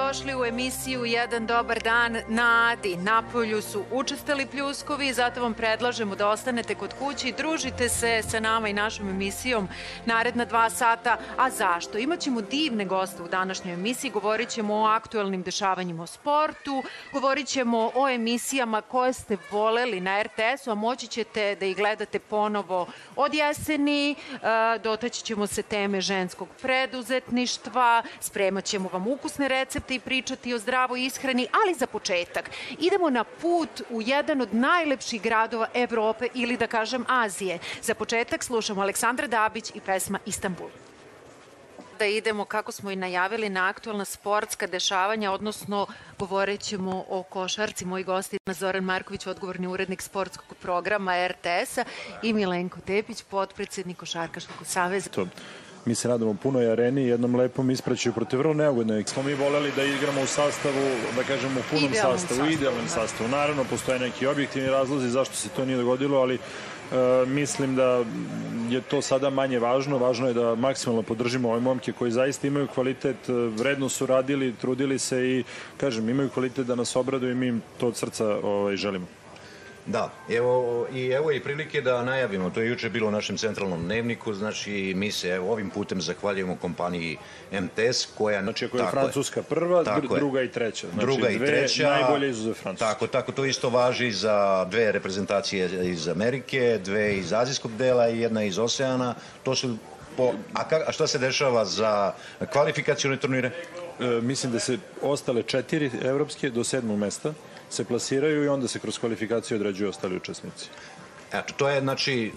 dobrodošli u emisiju Jedan dobar dan na Adi. Napolju su učestali pljuskovi, zato vam predlažemo da ostanete kod kuće i družite se sa nama i našom emisijom naredna 2 sata. A zašto? Imaćemo divne goste u današnjoj emisiji, govorit ćemo o aktuelnim dešavanjima o sportu, govorit ćemo o emisijama koje ste voleli na RTS-u, a moći ćete da ih gledate ponovo od jeseni. Dotaći ćemo se teme ženskog preduzetništva, spremat ćemo vam ukusne recepte i pričati o zdravoj ishrani, ali za početak idemo na put u jedan od najlepših gradova Evrope ili da kažem Azije. Za početak slušamo Aleksandra Dabić i pesma Istanbul. Da idemo, kako smo i najavili, na aktuelna sportska dešavanja, odnosno govorit ćemo o košarci. Moji gosti je Zoran Marković, odgovorni urednik sportskog programa RTS-a, i Milenko Tepić, potpredsednik Košarkaškog saveza. Mi se nadamo punoj areni i jednom lepom ispraćaju protiv vrlo neugodne. Smo mi voleli da igramo u sastavu, da kažemo u punom sastavu, u idealnom sastavu. Naravno, postoje neki objektivni razlozi zašto se to nije dogodilo, ali mislim da je to sada manje važno. Važno je da maksimalno podržimo ove momke koji zaista imaju kvalitet, vredno su radili, trudili se i, kažem, imaju kvalitet da nas obraduju i mi im to od srca želimo. Da, evo i prilike da najavimo, to je juče bilo u našem centralnom dnevniku, znači mi se ovim putem zahvaljujemo kompaniji MTS koja... Znači ako je Francuska prva, druga i treća. Znači druga i treća, najbolje izuzev Francuske. Tako, to isto važi za 2 reprezentacije iz Amerike, 2 iz azijskog dela i 1 iz Oseana. To su... A šta se dešava za kvalifikacione turnire? Mislim da se ostale 4 evropske do 7. mesta se plasiraju i onda se kroz kvalifikaciju određuju ostali učesnici. Eto, to je, znači,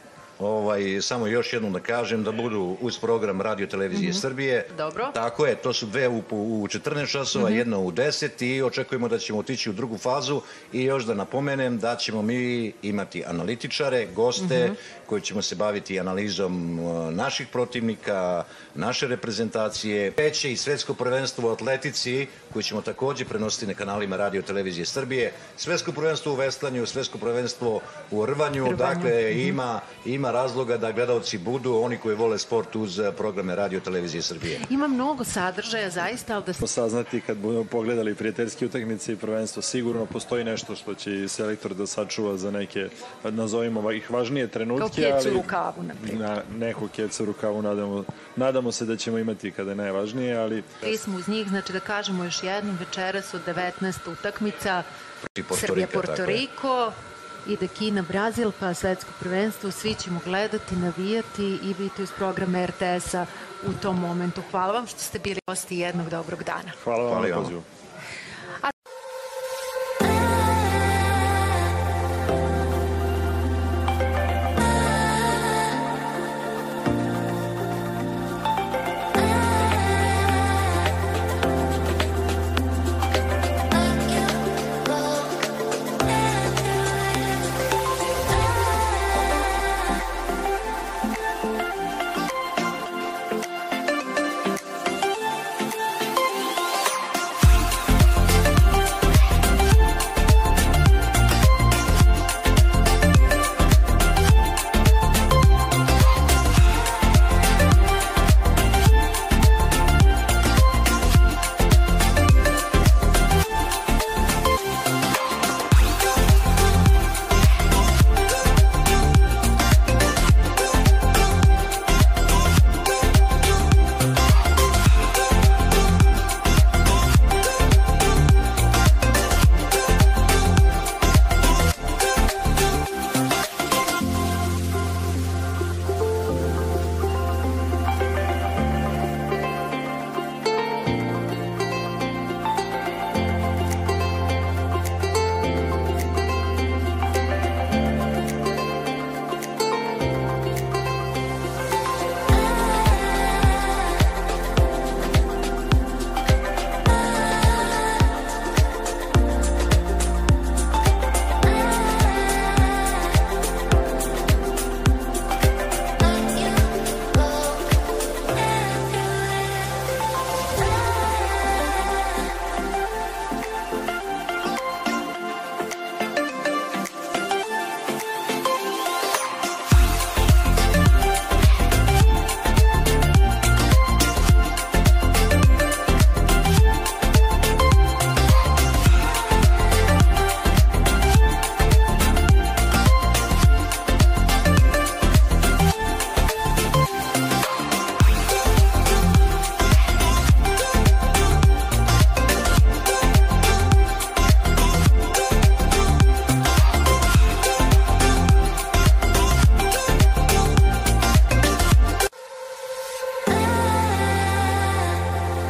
samo još jednom da kažem, da budu uz program Radio Televizije Srbije. Dobro. Tako je, to su 2 u 14 časova, 1 u 10 i očekujemo da ćemo otići u drugu fazu i još da napomenem da ćemo mi imati analitičare, goste koji ćemo se baviti analizom naših protivnika, naše reprezentacije, veće i svetsko prvenstvo u atletici koji ćemo takođe prenositi na kanalima Radio Televizije Srbije, svetsko prvenstvo u veslanju, svetsko prvenstvo u rvanju, dakle ima razloga da gledalci budu oni koji vole sport uz programe Radio Televizije Srbije. Ima mnogo sadržaja, zaista, ali da smo saznati kad budemo pogledali prijateljske utakmice i prvenstvo. Sigurno postoji nešto što će i selektor da sačuva za neke, nazovimo ih, važnije trenutke. Kao kecu u rukavu, na primjer. Neko kecu u rukavu, nadamo se da ćemo imati kada je najvažnije, ali... Mi smo uz njih, znači da kažemo još jednom, večeras od 19. utakmica Srbija-Porto Riko, ide Kina, Brazil, pa svetsko prvenstvo, svi ćemo gledati, navijati i biti uz program RTS-a u tom momentu. Hvala vam što ste bili gosti jednog dobrog dana. Hvala vam na pozivu.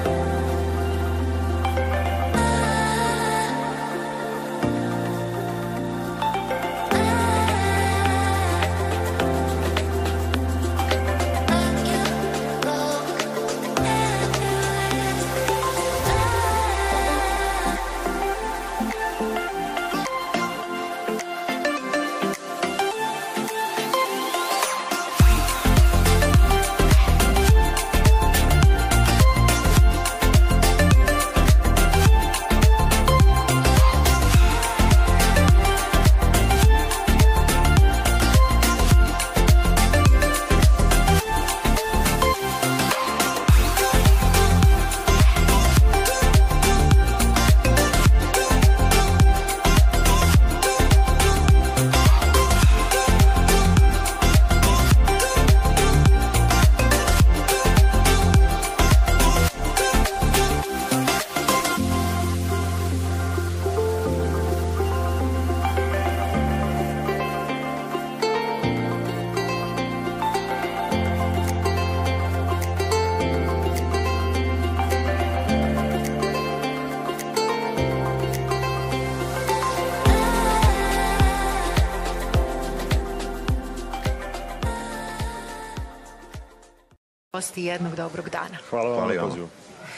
Jednog dobrog dana. Hvala vam na pozivu.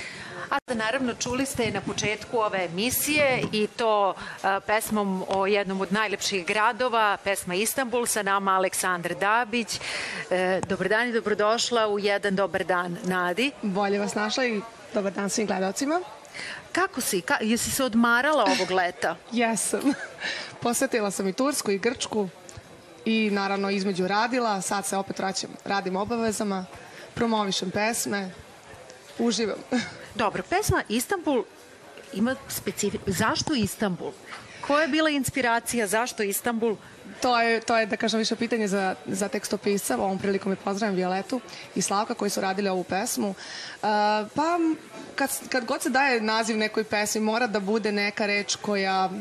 A naravno čuli ste na početku ove emisije i to pesmom o jednom od najlepših gradova, pesma Istanbul, sa nama Aleksandra Dabić. Dobar dan i dobrodošla u jedan dobar dan, Nadi. Bolje vas našla i dobar dan svim gledalcima. Kako si? Jesi se odmarala ovog leta? Jesam. Posetila sam i Tursku i Grčku i naravno između radila, sad se opet vraćam, radim obavezama, promovišem pesme, uživam. Dobro, pesma Istanbul ima Zašto Istanbul? Koja je bila inspiracija? Zašto Istanbul? To je da kažem, više pitanje za tekstopisca. Ovom prilikom je pozdravim Violetu i Slavka koji su radili ovu pesmu. Pa, kad god se daje naziv nekoj pesmi, mora da bude neka reč koja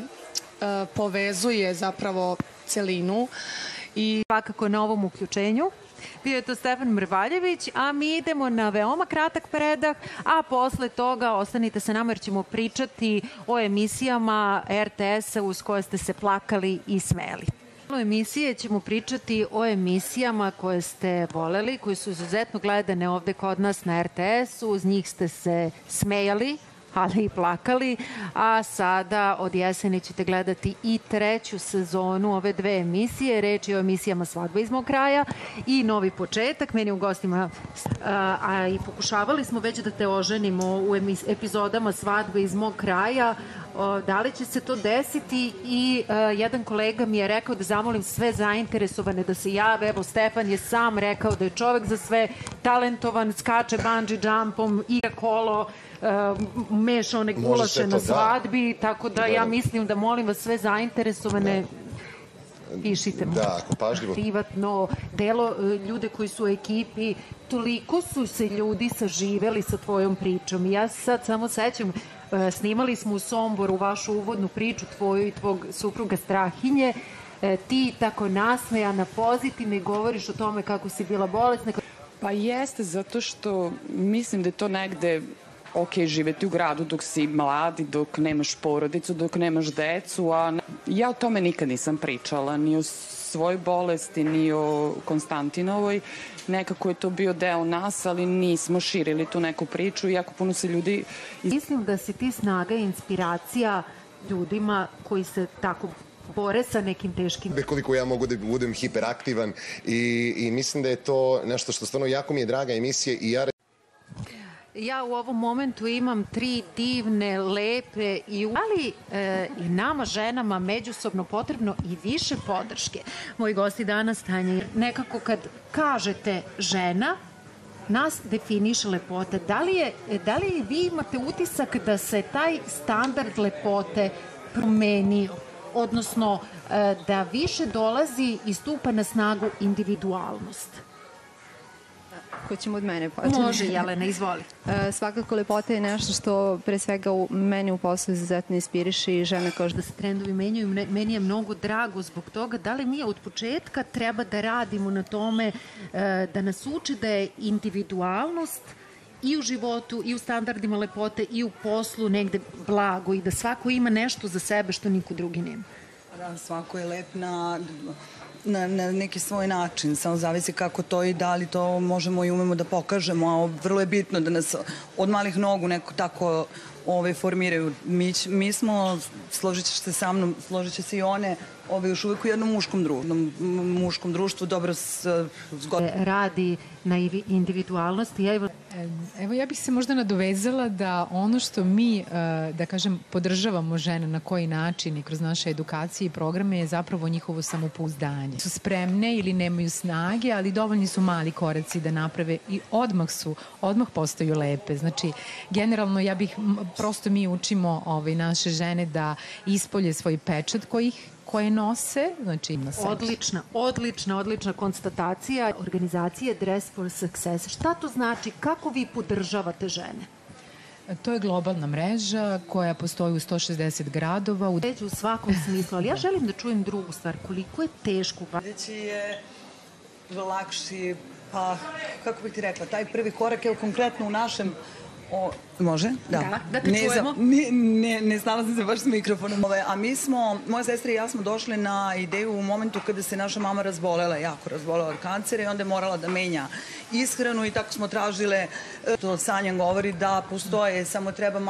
povezuje zapravo celinu. I svakako na ovom uključenju bio je to Stefan Mrvaljević, a mi idemo na veoma kratak predah, a posle toga ostanite sa nama jer ćemo pričati o emisijama RTS-a uz koje ste se plakali i smeli. U emisije ćemo pričati o emisijama koje ste voleli, koje su izuzetno gledane ovde kod nas na RTS-u, uz njih ste se smejali, ali i plakali, a sada od jeseni ćete gledati i treću sezonu ove dve emisije. Reč je o emisijama Svadba iz mog kraja i Novi početak. Meni u gostima, a i pokušavali smo već da te oženimo u epizodama Svadbe iz mog kraja. Da li će se to desiti? I jedan kolega mi je rekao da zamolim sve zainteresovane da se jave. Evo, Stefan je sam rekao da je čovek za sve, talentovan, skače bungee jumpom, igra kolo, meša one gulaše na svadbi, tako da ja mislim da molim vas sve zainteresovane, pišite mu. Da, ako pažljivo. Privatno delo, ljude koji su u ekipi, toliko su se ljudi saživeli sa tvojom pričom. Ja se sad samo sećam, snimali smo u Somboru vašu uvodnu priču, tvoju i tvog supruga Strahinje. Ti tako nasmejana, pozitivno i govoriš o tome kako si bila bolesna. Pa jeste, zato što mislim da je to negde ok živeti u gradu dok si mladi, dok nemaš porodicu, dok nemaš decu, a ja o tome nikad nisam pričala, ni o svojoj bolesti, ni o Konstantinovoj. Nekako je to bio deo nas, ali nismo širili tu neku priču, jako puno se ljudi... Mislim da si ti snaga i inspiracija ljudima koji se tako bore sa nekim teškim... Koliko ja mogu da budem hiperaktivan i mislim da je to nešto što stvarno jako mi je draga emisija i Ja u ovom momentu imam 3 divne, lepe ali i nama ženama međusobno potrebno i više podrške. Moji gosti danas, Tanja, nekako kad kažete žena, nas definiše lepote. Da li vi imate utisak da se taj standard lepote promenio? Odnosno da više dolazi i stupa na snagu individualnost? Hoćemo od mene početi. Može, Jelena, izvoli. Svakako lepota je nešto što pre svega meni u poslu izuzetno inspiriše i žena kao što... Da se trendovi menjaju, meni je mnogo drago zbog toga. Da li mi od početka treba da radimo na tome da nas uči da je individualnost i u životu, i u standardima lepote, i u poslu negde blago i da svako ima nešto za sebe što niko drugi nema? Da, svako je lep na neki svoj način, samo zavisi kako to i da li to možemo i umemo da pokažemo, a vrlo je bitno da nas od malih nogu neko tako formiraju. Mi smo, složit će se sa mnom, složit će se i one, još uvijek u jednom muškom društvu, dobro zgodno. Radi na individualnosti. Evo, ja bih se možda nadovezala da ono što mi, da kažem, podržavamo žene na koji način i kroz naše edukacije i programe je zapravo njihovo samopouzdanje. Su spremne ili nemaju snage, ali dovoljni su mali koraci da naprave i odmah postaju lepe. Znači, generalno prosto mi učimo naše žene da ispolje svoj pečat koje nose, znači na sebi. Odlična konstatacija organizacije Dress for Success. Šta to znači? Kako vi podržavate žene? To je globalna mreža koja postoji u 160 gradova. U svakom smislu, ali ja želim da čujem drugu stvar. Koliko je teško? Reći je lakši, pa kako bih ti rekla, taj prvi korak je konkretno u našem. Može? Da te čujemo. Ne snalazim se baš s mikrofonom. A moja sestra i ja smo došli na ideju u momentu kada se naša mama jako razbolela od kancera i onda je morala da menja ishranu i tako smo tražile, to Sanja govori da postoje, samo treba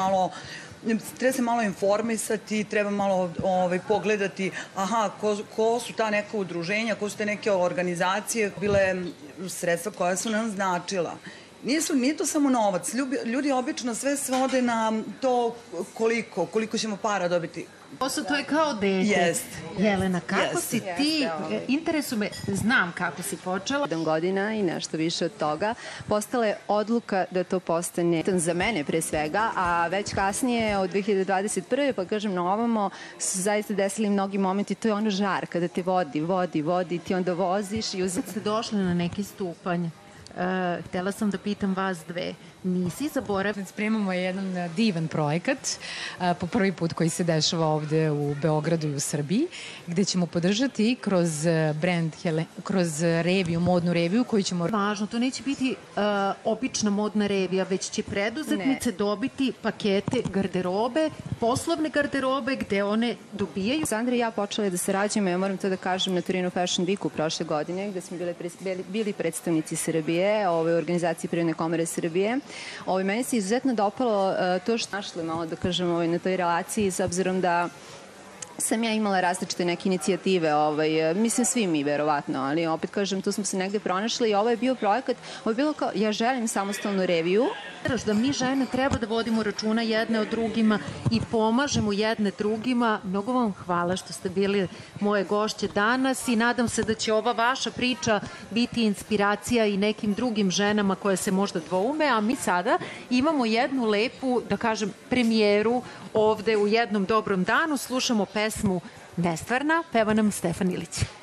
se malo informisati, treba malo pogledati, ko su ta neka udruženja, ko su te neke organizacije, bile sredstva koja su nam značila. Nije to samo novac. Ljudi obično sve svode na to koliko ćemo para dobiti. To je kao dete. Jelena, kako si ti, interesuje me, znam kako si počela. 7 godina i nešto više od toga. Postala je odluka da to postane za mene pre svega, a već kasnije od 2021. pa kažem na ovamo su zaista desili mnogi momenti. To je ono žar kada te vodi, ti onda voziš. Kad ste došli na neki stupanj, htela sam da pitam vas dve. Nisi zaboravila? Spremamo jedan divan projekat po prvi put koji se dešava ovde u Beogradu i u Srbiji, gde ćemo podržati kroz reviju, modnu reviju koju ćemo... Važno, to neće biti obična modna revija, već će preduzetnice dobiti pakete garderobe, poslovne garderobe gde one dobijaju. Sandra i ja počeli da sarađujemo, ja moram to da kažem, na Torino Fashion Weeku prošle godine, gde smo bili predstavnici Srbije, organizacije Privredne komore Srbije. Meni se izuzetno dopalo to što našli malo, da kažem, na toj relaciji, s obzirom da sam ja imala različite neke inicijative, mislim svi mi verovatno, ali opet kažem, tu smo se negde pronašli i ovo je bio projekat, ovo je bilo kao, ja želim samostalnu reviju. Da mi žene treba da vodimo računa jedne o drugima i pomažemo jedne drugima. Mnogo vam hvala što ste bili moje gošće danas i nadam se da će ova vaša priča biti inspiracija i nekim drugim ženama koje se možda dvoume, a mi sada imamo jednu lepu, da kažem, premijeru ovde u jednom dobrom danu. Slušamo pesmu Nestvarna, peva nam Stefan Ilić.